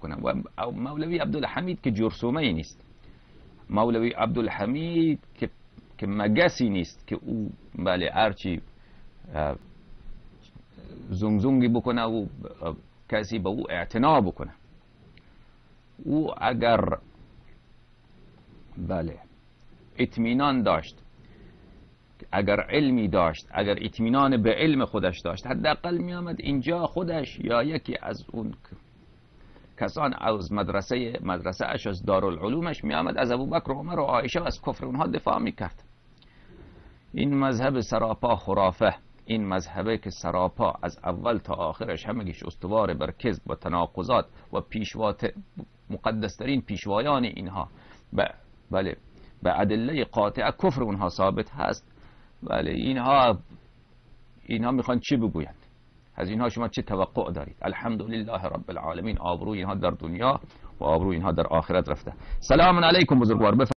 بکنن. و مولوی عبدالحمید که جرثومه نیست، مولوی عبدالحمید که مگسی نیست که او بله هرچی زنگزنگی بکنه و کسی به او اعتنا بکنه. او اگر بله اطمینان داشت، اگر علمی داشت، اگر اطمینان به علم خودش داشت، حداقل می آمد اینجا خودش یا یکی از اون کسان از مدرسه اش از دارالعلومش می آمد از ابوبکر و عمر و عایشه و از کفر اونها دفاع می کرد. این مذهب سراپا خرافه، این مذهبه که سراپا از اول تا آخرش همگیش استوار بر کذب و تناقضات و مقدسترین پیشوایان اینها بله به ادله قاطعه کفر اونها ثابت هست. بله اینها میخوان چی بگویند؟ از اینها شما چه توقع دارید؟ الحمدلله رب العالمین، آبروی اینها در دنیا و آبروی اینها در آخرت رفته. سلام علیکم بزرگوار.